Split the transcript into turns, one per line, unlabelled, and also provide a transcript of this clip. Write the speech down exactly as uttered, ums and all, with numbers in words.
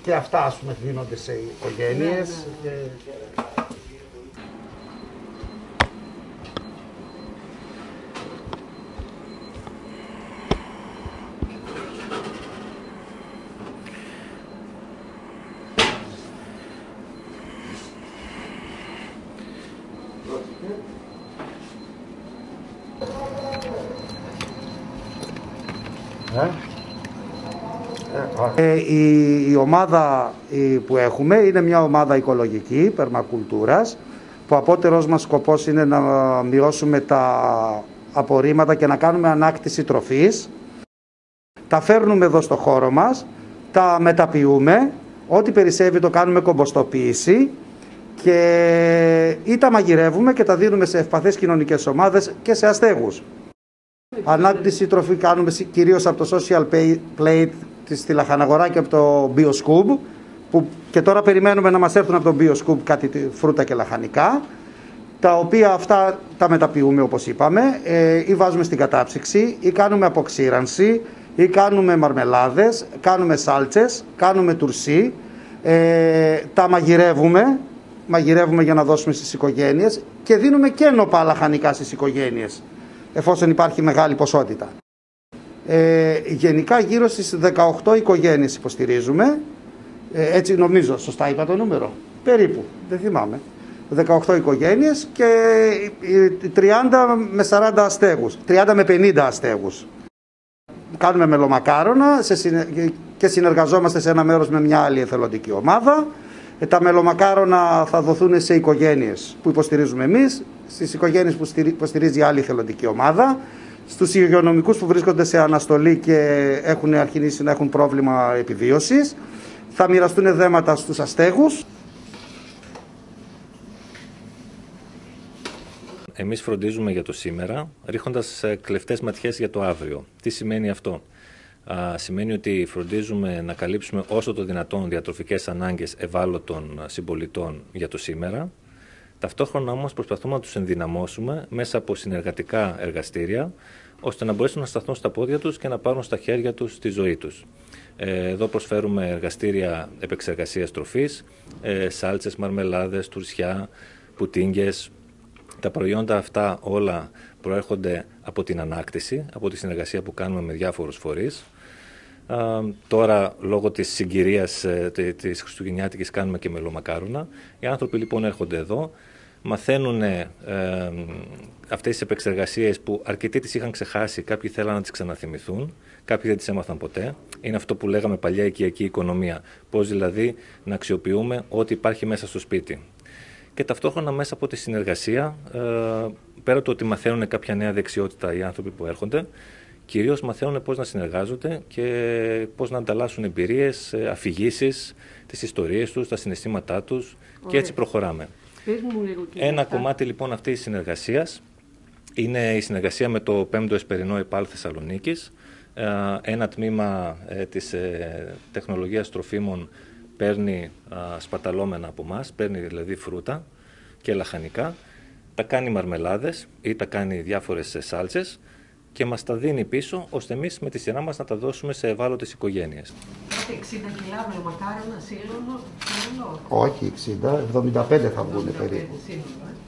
Και αυτά, ας πούμε, δίνονται σε οικογένειες. Ναι, ναι. Και... Ε, η, η ομάδα η, που έχουμε είναι μια ομάδα οικολογική, περμακουλτούρας, που απότερος μας σκοπός είναι να μειώσουμε τα απορρίμματα και να κάνουμε ανάκτηση τροφής. Τα φέρνουμε εδώ στο χώρο μας, τα μεταποιούμε, ό,τι περισσεύει το κάνουμε κομποστοποίηση και ή τα μαγειρεύουμε και τα δίνουμε σε ευπαθείς κοινωνικές ομάδες και σε αστέγους. Ανάκτηση τροφή κάνουμε κυρίως από το Social Plate στη Λαχαναγορά και από το BioScoop, που και τώρα περιμένουμε να μας έρθουν από το BioScoop κάτι φρούτα και λαχανικά, τα οποία αυτά τα μεταποιούμε όπως είπαμε, ε, ή βάζουμε στην κατάψυξη, ή κάνουμε αποξήρανση, ή κάνουμε μαρμελάδες, κάνουμε σάλτσες, κάνουμε τουρσί, ε, τα μαγειρεύουμε, μαγειρεύουμε για να δώσουμε στις οικογένειες και δίνουμε και νοπά λαχανικά στις οικογένειες, εφόσον υπάρχει μεγάλη ποσότητα. Ε, γενικά γύρω στις δεκαοκτώ οικογένειες υποστηρίζουμε, ε, έτσι νομίζω, σωστά είπα το νούμερο, περίπου, δεν θυμάμαι, δεκαοκτώ οικογένειες και τριάντα με σαράντα αστέγους, τριάντα με πενήντα αστέγους. Κάνουμε μελομακάρονα σε συνε... και συνεργαζόμαστε σε ένα μέρος με μια άλλη εθελοντική ομάδα. Ε, τα μελομακάρονα θα δοθούν σε οικογένειες που υποστηρίζουμε εμείς, στις οικογένειες που υποστηρίζει άλλη εθελοντική ομάδα, στους υγειονομικούς που βρίσκονται σε αναστολή και έχουν αρχίσει να έχουν πρόβλημα επιβίωσης. Θα μοιραστούν δέματα στους αστέγους.
Εμείς φροντίζουμε για το σήμερα, ρίχνοντας κλεφτές ματιές για το αύριο. Τι σημαίνει αυτό? Α, σημαίνει ότι φροντίζουμε να καλύψουμε όσο το δυνατόν διατροφικές ανάγκες ευάλωτων συμπολιτών για το σήμερα. Ταυτόχρονα όμως προσπαθούμε να τους ενδυναμώσουμε μέσα από συνεργατικά εργαστήρια, ώστε να μπορέσουν να σταθούν στα πόδια τους και να πάρουν στα χέρια τους τη ζωή τους. Εδώ προσφέρουμε εργαστήρια επεξεργασίας τροφής, σάλτσες, μαρμελάδες, τουρσιά, πουτίνγκες. Τα προϊόντα αυτά όλα προέρχονται από την ανάκτηση, από τη συνεργασία που κάνουμε με διάφορους φορείς. Τώρα, λόγω της συγκυρίας της Χριστουγεννιάτικης, κάνουμε και μελομακάρονα. Οι άνθρωποι λοιπόν έρχονται εδώ, μαθαίνουν ε, αυτές τις επεξεργασίες που αρκετοί τις είχαν ξεχάσει, κάποιοι θέλαν να τις ξαναθυμηθούν, κάποιοι δεν τις έμαθαν ποτέ. Είναι αυτό που λέγαμε παλιά οικιακή οικονομία, πώς δηλαδή να αξιοποιούμε ό,τι υπάρχει μέσα στο σπίτι. Και ταυτόχρονα μέσα από τη συνεργασία, ε, πέρα το ότι μαθαίνουν κάποια νέα δεξιότητα οι άνθρωποι που έρχονται, κυρίως μαθαίνουν πώς να συνεργάζονται και πώς να ανταλλάσσουν εμπειρίες, αφηγήσεις, τις ιστορίες τους, τα συναισθήματά τους. Ωραία. Και έτσι προχωράμε. Ένα αυτά. Κομμάτι λοιπόν αυτής της συνεργασίας είναι η συνεργασία με το πέμπτο Εσπερινό ΕΠΑΛ Θεσσαλονίκης. Ένα τμήμα της τεχνολογίας τροφίμων παίρνει σπαταλώμενα από εμάς, παίρνει δηλαδή φρούτα και λαχανικά, τα κάνει μαρμελάδες ή τα κάνει διάφορες σάλτσες και μας τα δίνει πίσω, ώστε εμείς με τη σειρά μας να τα δώσουμε σε ευάλωτες οικογένειες.
εξήντα κιλά μελομακάρονα σύλλογο?
Όχι εξήντα, εβδομήντα πέντε θα βγουν περίπου.